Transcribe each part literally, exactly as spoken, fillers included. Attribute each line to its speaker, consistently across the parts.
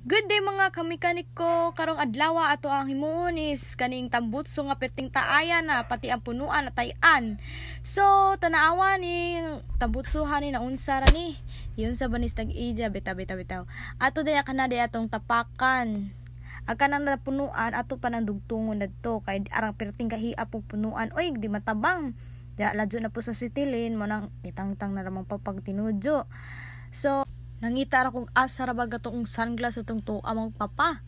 Speaker 1: Good day mga kamekanik ko, karong adlaw ato ang himuon is kaning tambutso nga perting taayan na pati ang punuan at tayan. So tanaawa ni tambutsohan ni naunsa ra ni. Yun sa banis tag-ija bitaw bitaw bitaw. Ato daya kana daya atong tapakan. Akan ang napunuan ato pa nang dugtungon dadto kay arang perting kahiap og punuan. Oy di matabang. Ja ladyo na po sa sitilin mo nang itangtang na ramang papagtinudyo. So nangita ra kong asa ra baga tong sunglass atong to among papa.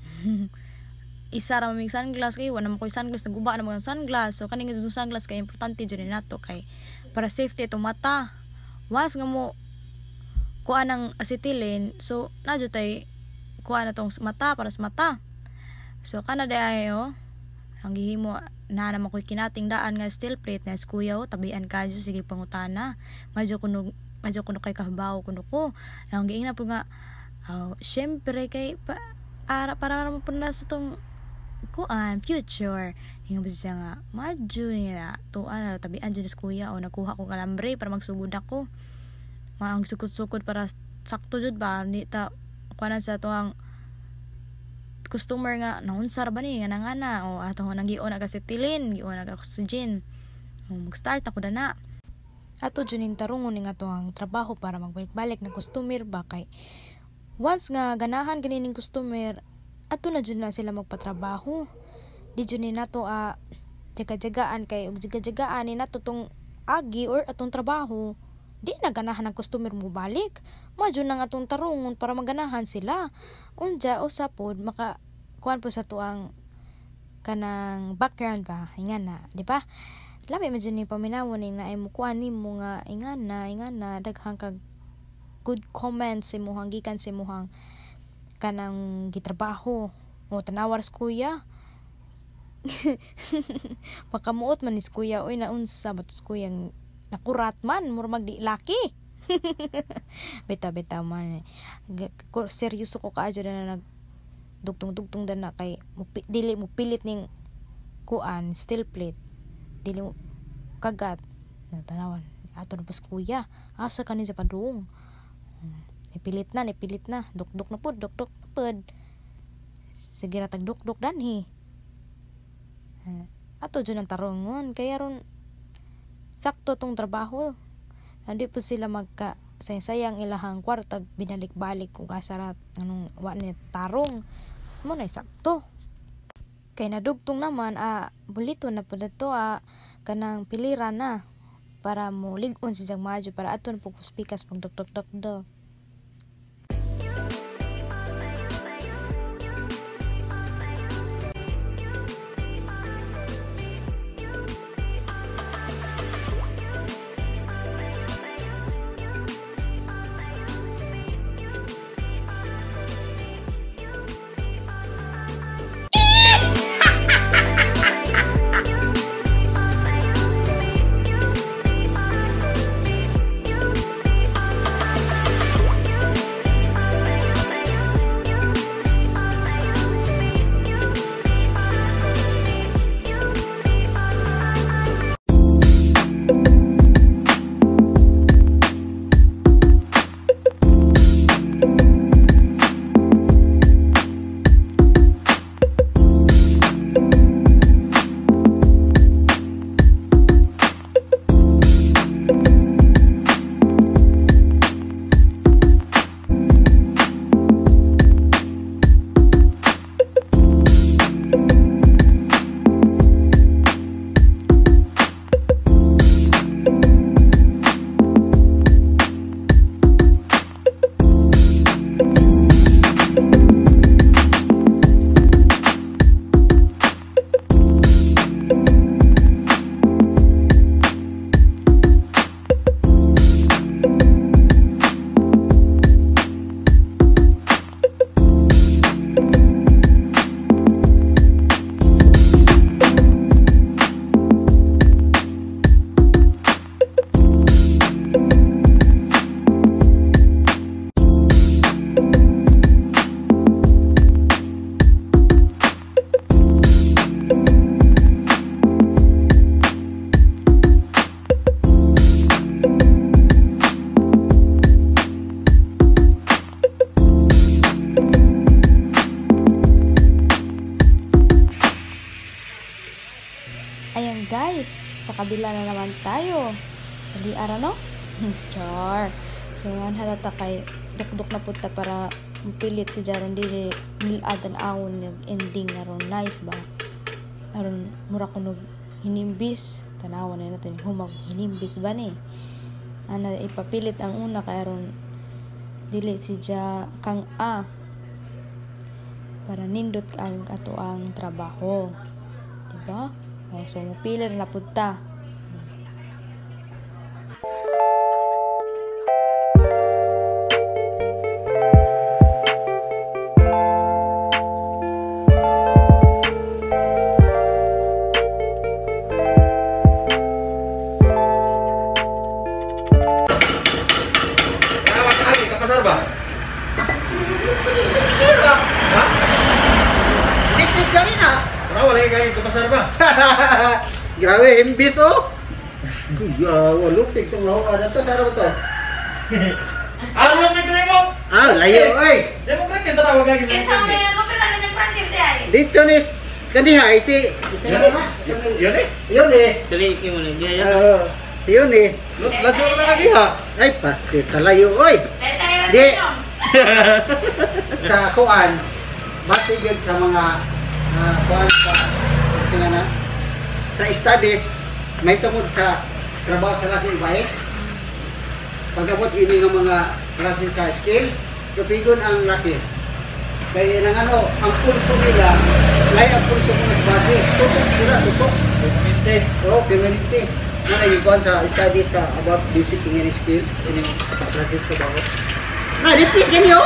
Speaker 1: Isa ra mamig sunglass kay wala man koy sunglass naguba na mga sunglass. So kaning itong sunglass kay importante jud nato kay para safety itong mata. Was nga mo kuan ang acetylene, so nadyo tay kuan atong mata para sa mata. So kana dayo ang gihimo na naman koy kinating daan nga steel plate na eskuyaw tabian kadyo sige pangutana. Medyo kuno medyo kuno kay kahabaw kuno ko nang giingna po nga uh, syempre kay pa, ara, para naman po na sa tong kuan future yung bisa nga medyo nga tuan tabian dyan sa kuya o nakuha ko kalambre para magsugod ako maang sukod-sukod para sakto jud ba ni ta kuanan sa tuang customer nga naunsar ba ni nga nangana o ato nang gion aga acetylene gion aga oxygen mag-start ako dana. Ato junin tarungon ning ato ang trabaho para magbalik-balik na customer ba kay once nga ganahan ganing customer ato na jud na sila magpatrabaho. Di jud ni nato a uh, jaga-jagaan kay ug jaga-jagaan ni nato tong agi or atong trabaho di na ganahan ang customer mo balik. Madyo nang atong tarungon para maganahan sila. Unja usapod maka kuan po sa tuang kanang background ba ingana, di ba? Labi medyo ni paminawon ni na ay mukuha ni mo nga ingan na ingan na daghang kag good comments si muhang gikan si muhang kanang gitrabaho o tanawar sa kuya. Makamuot man ni kuya oy naunsa bat kuya nakurat man mura magdi laki. beta beta man seryoso ko kaadyo na nag dugtong-dugtong dan na kay dili mo pilit ning kuan steel plate dili mo kagat na tanawan ato na pas kuya asa kanin sa padung hmm. ipilit na ipilit na duk-duk na pud duk-duk na pud sige ra tag duk-duk danhi hmm. Ato jud ang tarungon kaya ron sakto tong trabaho hindi po sila magka sayang ilahang kwarta binalik-balik kung kasarat anong wa ni tarong mo na sakto. Kay nadugtong naman a ah, bulito na pud to a ah, kanang pilira na para mo lig-on si madyo para aton pug spikas pag dok-dok-dok. sa kabila na naman tayo. Hindi ara no? Char. So yan halata kay dukduk na punta para mapilit si Jaron dili nilad ang awon yung ending aron nice ba. Aron mura kunog hinimbis tanawan na natin humag hinimbis ba ni. Ana ipapilit ang una kay aron dili si Ja kang a para nindot ang ato ang trabaho. Diba? O, so mapili na punta.
Speaker 2: Grabe, imbis oh. Kuya, walo pig tong laho ada to saro to.
Speaker 3: Ano yung may mo?
Speaker 2: Ah, layo oy.
Speaker 3: Demo practice na wag lagi.
Speaker 4: Kinsa mo na mo pala na practice ay.
Speaker 2: Dito nis kaniha isi.
Speaker 3: Yun eh.
Speaker 2: Yun eh.
Speaker 5: Dali mo na diya.
Speaker 2: Oo. Yun eh.
Speaker 3: Lajo na lagi ha.
Speaker 2: Ay, paste kalayo oy. Di. Sa kuan. Matigil sa mga uh, kuan sa tingana. Sa studies, may tungod sa trabaho sa laki ibahe. Pagkabot ini ng mga klase sa skill, kapigon ang laki. Kaya nang ano, ang pulso nila, lay ang pulso mo nagbagi. Tutok sila, tutok.
Speaker 3: Permanente.
Speaker 2: Oo, permanente. Nga nagiguan sa studies sa about basic engineering skill, ini klase sa trabaho. Na, lipis ganyo!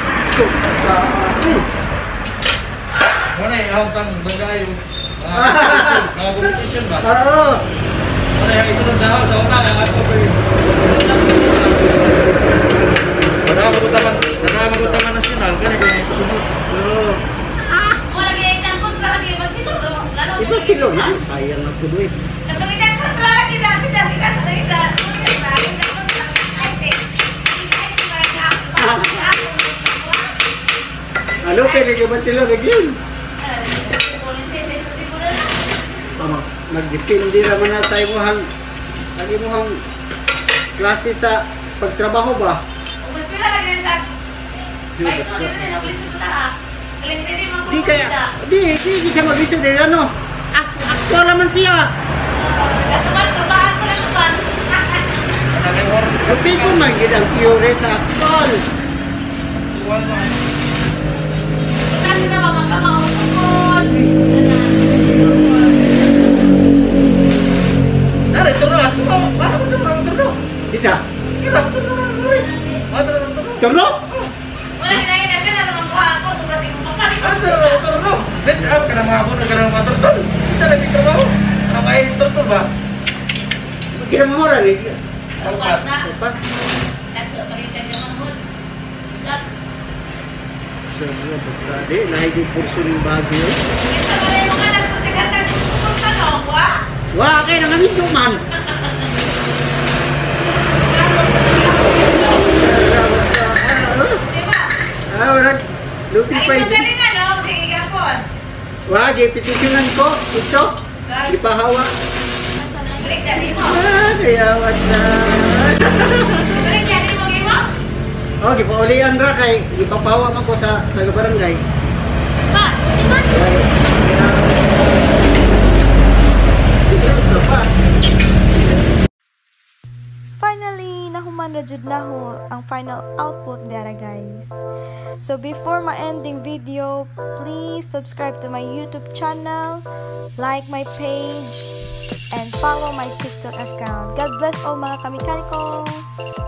Speaker 3: Muna eh, ahong kang bagay yung mga competition ba?
Speaker 2: Oo!
Speaker 3: Muna yung isunod na ako sa una, ang ato ko yun. Nakamagutawan, nakamagutawan nasyonal, ganun yung kasunod.
Speaker 2: Oo.
Speaker 4: Wala gyud ang kontra lagi magsinuro. Lalo.
Speaker 2: Iba sila na, sayang na tuloy.
Speaker 4: Nagkamitan kontra lagi na sida sida sida.
Speaker 2: Ano pwede ka ba sila nagyan? Tama, nagdepende naman na sa imuhang ang imuhang klase sa pagtrabaho ba?
Speaker 4: Mas pila lagi sa ay so dito na pulis ko ta. Kalendari man ko.
Speaker 2: Di kaya, di, di, di siya mag-isip din ano. As, aktual naman siya.
Speaker 4: Katuman trabaho ko lang man.
Speaker 2: Tapi ko magiging ang theory sa aktual.
Speaker 3: Iwan mo.
Speaker 4: Kasi na makamakaon ko.
Speaker 3: Dari, turun ako. Bakit mo turun? Turun.
Speaker 2: Isa,
Speaker 3: Kira mo turun. Ah, turun, turun.
Speaker 2: turno?
Speaker 4: Wala kinain na kana naman ko ako so kasi mo papalit.
Speaker 3: Ah, turun, turun. Bet, ah, ka na mga ako, ka na mga turun. Kita lagi trabaho. Ano kaya instructor ba?
Speaker 2: Kinamamura ni.
Speaker 4: Upat na.
Speaker 2: Apa?
Speaker 4: Dagko palitan ka man mo. Jat.
Speaker 2: Sa mga pagkade, nahigit porso ng bagyo.
Speaker 4: Kita pa rin mga nagputikatan kung tanong, wa?
Speaker 2: Wah, kayo nang aming man.
Speaker 4: Diba?
Speaker 2: Ah, wala. Lupit pa
Speaker 4: Ay,
Speaker 2: yun.
Speaker 4: galingan, no? Sige, gapon.
Speaker 2: Wah, gipetisyonan ko. Ito. Ipahawa.
Speaker 4: Balik dali mo.
Speaker 2: Ah, kayawat na.
Speaker 4: Balik dali mo, Gimo?
Speaker 2: Oh, gipaulian ra kay ipapawa man ko sa taga-barangay.
Speaker 4: Ma, ikot.
Speaker 1: Finally, nahuman ra jud naho ang final output dara guys. So before my ending video, please subscribe to my YouTube channel, like my page, and follow my TikTok account. God bless all mga kamikaniko!